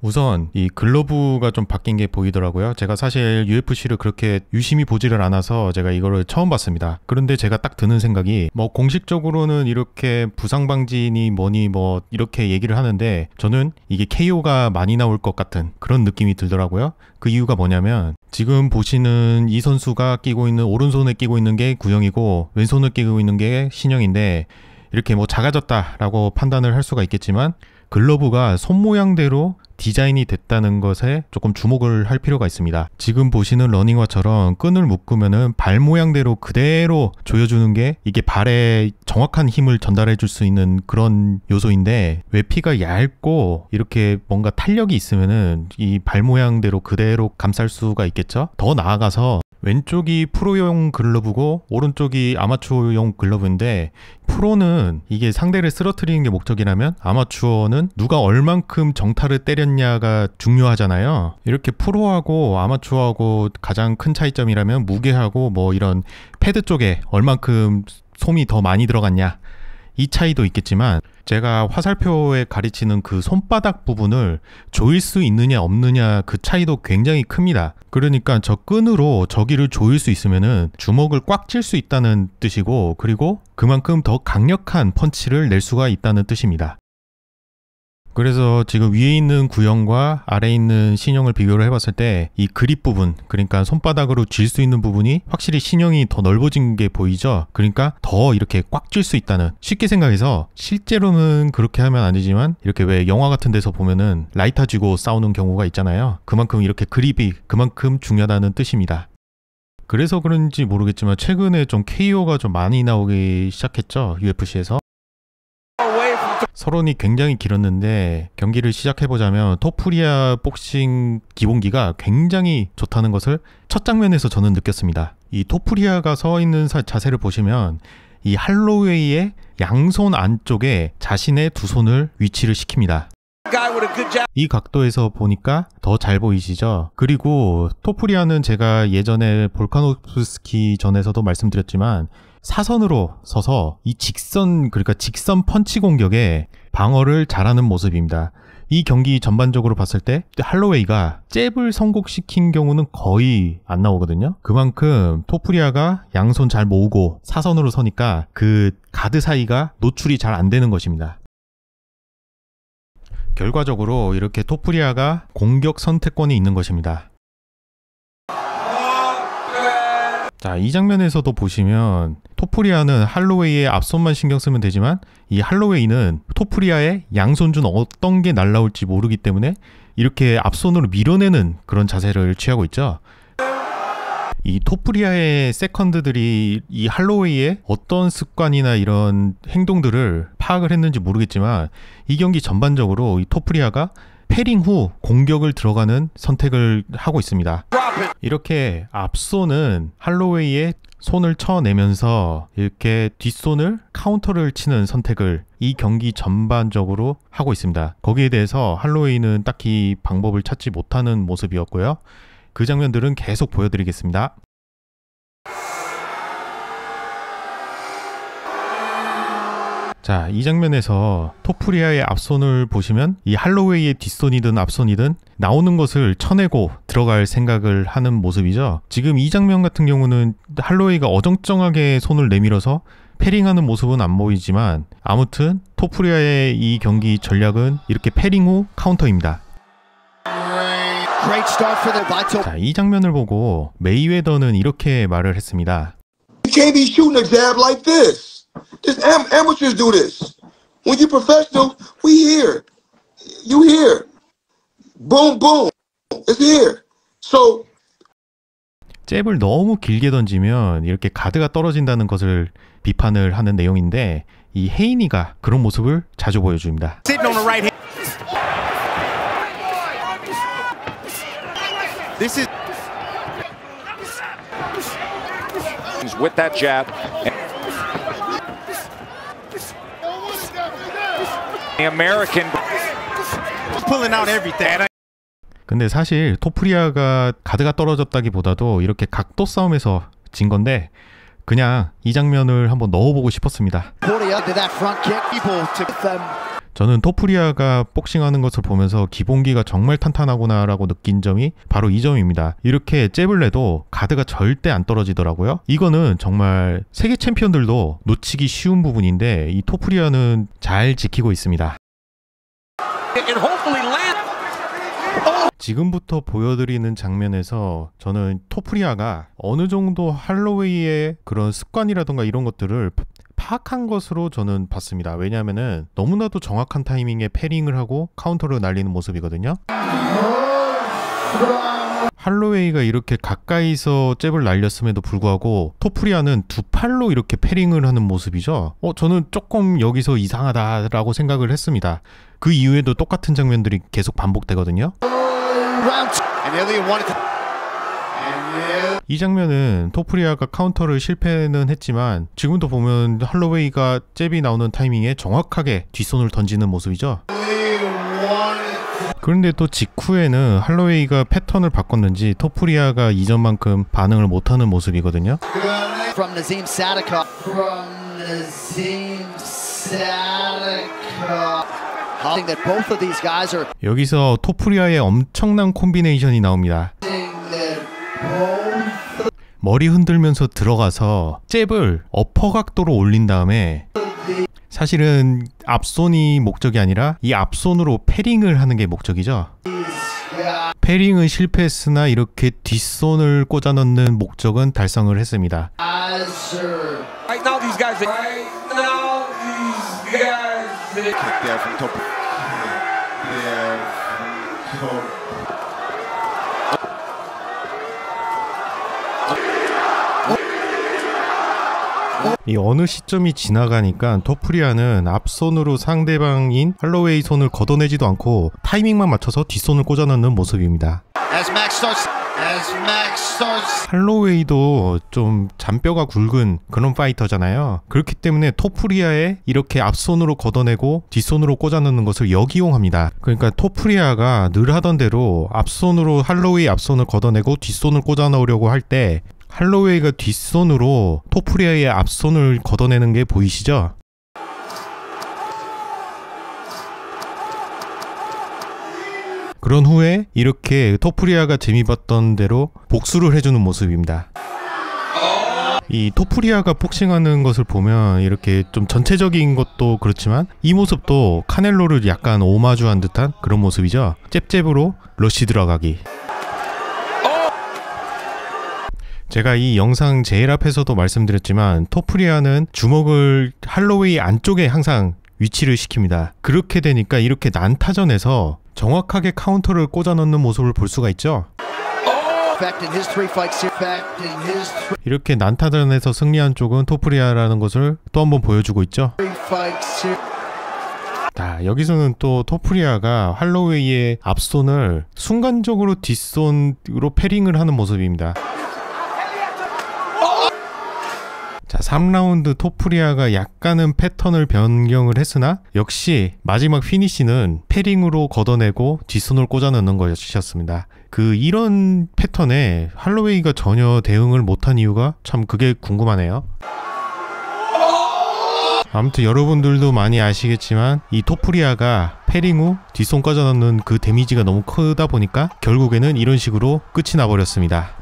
우선 이 글러브가 좀 바뀐 게 보이더라고요. 제가 사실 UFC를 그렇게 유심히 보지를 않아서 제가 이거를 처음 봤습니다. 그런데 제가 딱 드는 생각이 뭐 공식적으로는 이렇게 부상 방지니 뭐니 뭐 이렇게 얘기를 하는데 저는 이게 KO가 많이 나올 것 같은 그런 느낌이 들더라고요. 그 이유가 뭐냐면 지금 보시는 이 선수가 끼고 있는 오른손에 끼고 있는 게 구형이고 왼손을 끼고 있는 게 신형인데 이렇게 뭐 작아졌다라고 판단을 할 수가 있겠지만 글러브가 손 모양대로 디자인이 됐다는 것에 조금 주목을 할 필요가 있습니다. 지금 보시는 러닝화처럼 끈을 묶으면은 발 모양대로 그대로 조여주는 게 이게 발에 정확한 힘을 전달해 줄 수 있는 그런 요소인데 외피가 얇고 이렇게 뭔가 탄력이 있으면은 이 발 모양대로 그대로 감쌀 수가 있겠죠. 더 나아가서 왼쪽이 프로용 글러브고 오른쪽이 아마추어용 글러브인데 프로는 이게 상대를 쓰러뜨리는 게 목적이라면 아마추어는 누가 얼만큼 정타를 때렸냐가 중요하잖아요. 이렇게 프로하고 아마추어하고 가장 큰 차이점이라면 무게하고 뭐 이런 패드 쪽에 얼만큼 솜이 더 많이 들어갔냐 이 차이도 있겠지만 제가 화살표에 가르치는 그 손바닥 부분을 조일 수 있느냐 없느냐 그 차이도 굉장히 큽니다. 그러니까 저 끈으로 저기를 조일 수 있으면은 주먹을 꽉 쥘 수 있다는 뜻이고 그리고 그만큼 더 강력한 펀치를 낼 수가 있다는 뜻입니다. 그래서 지금 위에 있는 구형과 아래에 있는 신형을 비교를 해봤을 때 이 그립 부분, 그러니까 손바닥으로 쥘 수 있는 부분이 확실히 신형이 더 넓어진 게 보이죠? 그러니까 더 이렇게 꽉 쥘 수 있다는, 쉽게 생각해서 실제로는 그렇게 하면 안 되지만 이렇게 왜 영화 같은 데서 보면은 라이터 쥐고 싸우는 경우가 있잖아요. 그만큼 이렇게 그립이 그만큼 중요하다는 뜻입니다. 그래서 그런지 모르겠지만 최근에 좀 KO가 좀 많이 나오기 시작했죠, UFC에서. 서론이 굉장히 길었는데 경기를 시작해보자면 토프리아 복싱 기본기가 굉장히 좋다는 것을 첫 장면에서 저는 느꼈습니다. 이 토프리아가 서 있는 자세를 보시면 이 할로웨이의 양손 안쪽에 자신의 두 손을 위치를 시킵니다. 이 각도에서 보니까 더 잘 보이시죠? 그리고 토프리아는 제가 예전에 볼카노프스키 전에서도 말씀드렸지만 사선으로 서서 이 직선, 그러니까 직선 펀치 공격에 방어를 잘하는 모습입니다. 이 경기 전반적으로 봤을 때 할로웨이가 잽을 성공시킨 경우는 거의 안 나오거든요. 그만큼 토프리아가 양손 잘 모으고 사선으로 서니까 그 가드 사이가 노출이 잘 안 되는 것입니다. 결과적으로 이렇게 토프리아가 공격 선택권이 있는 것입니다. 자, 이 장면에서도 보시면 토프리아는 할로웨이의 앞손만 신경 쓰면 되지만 이 할로웨이는 토프리아의 양손 중 어떤 게 날라올지 모르기 때문에 이렇게 앞손으로 밀어내는 그런 자세를 취하고 있죠. 이 토프리아의 세컨드들이 이 할로웨이의 어떤 습관이나 이런 행동들을 파악을 했는지 모르겠지만 이 경기 전반적으로 이 토프리아가 패링 후 공격을 들어가는 선택을 하고 있습니다. 이렇게 앞손은 할로웨이의 손을 쳐내면서 이렇게 뒷손을 카운터를 치는 선택을 이 경기 전반적으로 하고 있습니다. 거기에 대해서 할로웨이는 딱히 방법을 찾지 못하는 모습이었고요. 그 장면들은 계속 보여드리겠습니다. 자, 이 장면에서 토프리아의 앞손을 보시면 이 할로웨이의 뒷손이든 앞손이든 나오는 것을 쳐내고 들어갈 생각을 하는 모습이죠. 지금 이 장면 같은 경우는 할로웨이가 어정쩡하게 손을 내밀어서 패링하는 모습은 안 보이지만 아무튼 토프리아의 이 경기 전략은 이렇게 패링 후 카운터입니다. 자, 이 장면을 보고 메이웨더는 이렇게 말을 했습니다. You can't be shooting a jab like this. Just amateurs do this. When you're professional, we here. You here. Boom, boom. It's here. So. 잽을 너무 길게 던지면 이렇게 가드가 떨어진다는 것을 비판을 하는 내용인데 이 헤이니가 그런 모습을 자주 보여줍니다. This is with that jab. The American pulling out everything. 근데 사실 토프리아가 가드가 떨어졌다기보다도 이렇게 각도 싸움에서 진 건데 그냥 이 장면을 한번 넣어보고 싶었습니다. 저는 토프리아가 복싱하는 것을 보면서 기본기가 정말 탄탄하구나라고 느낀 점이 바로 이 점입니다. 이렇게 잽을 내도 가드가 절대 안 떨어지더라고요. 이거는 정말 세계 챔피언들도 놓치기 쉬운 부분인데 이 토프리아는 잘 지키고 있습니다. 지금부터 보여드리는 장면에서 저는 토프리아가 어느 정도 할로웨이의 그런 습관이라던가 이런 것들을 파악한 것으로 저는 봤습니다. 왜냐하면은 너무나도 정확한 타이밍에 패링을 하고 카운터를 날리는 모습이거든요. 할로웨이가 이렇게 가까이서 잽을 날렸음에도 불구하고 토프리아는 두 팔로 이렇게 패링을 하는 모습이죠. 저는 조금 여기서 이상하다라고 생각을 했습니다. 그 이후에도 똑같은 장면들이 계속 반복되거든요. 이 장면은 토프리아가 카운터를 실패는 했지만 지금도 보면 할로웨이가 잽이 나오는 타이밍에 정확하게 뒷손을 던지는 모습이죠. 그런데 또 직후에는 할로웨이가 패턴을 바꿨는지 토프리아가 이전만큼 반응을 못하는 모습이거든요. 여기서 토프리아의 엄청난 콤비네이션이 나옵니다. 머리 흔들면서 들어가서 잽을 어퍼각도로 올린 다음에 사실은 앞손이 목적이 아니라 이 앞손으로 패링을 하는 게 목적이죠. 패링은 실패했으나 이렇게 뒷손을 꽂아 넣는 목적은 달성을 했습니다. 이 어느 시점이 지나가니까 토프리아는 앞손으로 상대방인 할로웨이 손을 걷어내지도 않고 타이밍만 맞춰서 뒷손을 꽂아 넣는 모습입니다. 할로웨이도 좀 잔뼈가 굵은 그런 파이터잖아요. 그렇기 때문에 토프리아에 이렇게 앞손으로 걷어내고 뒷손으로 꽂아 넣는 것을 역이용합니다. 그러니까 토프리아가 늘 하던 대로 앞손으로 할로웨이 앞손을 걷어내고 뒷손을 꽂아 넣으려고 할 때 할로웨이가 뒷손으로 토프리아의 앞손을 걷어내는 게 보이시죠? 그런 후에 이렇게 토프리아가 재미봤던 대로 복수를 해주는 모습입니다. 이 토프리아가 복싱하는 것을 보면 이렇게 좀 전체적인 것도 그렇지만 이 모습도 카넬로를 약간 오마주한 듯한 그런 모습이죠. 잽잽으로 러쉬 들어가기. 제가 이 영상 제일 앞에서도 말씀드렸지만 토프리아는 주먹을 할로웨이 안쪽에 항상 위치를 시킵니다. 그렇게 되니까 이렇게 난타전에서 정확하게 카운터를 꽂아 넣는 모습을 볼 수가 있죠. 이렇게 난타전에서 승리한 쪽은 토프리아라는 것을 또 한번 보여주고 있죠. 자, 여기서는 또 토프리아가 할로웨이의 앞손을 순간적으로 뒷손으로 패링을 하는 모습입니다. 자, 3라운드 토프리아가 약간은 패턴을 변경을 했으나 역시 마지막 피니시는 패링으로 걷어내고 뒷손을 꽂아 넣는 것이었습니다. 이런 패턴에 할로웨이가 전혀 대응을 못한 이유가 참 그게 궁금하네요. 아무튼 여러분들도 많이 아시겠지만 이 토프리아가 패링 후 뒷손 꽂아 넣는 그 데미지가 너무 크다 보니까 결국에는 이런 식으로 끝이 나버렸습니다.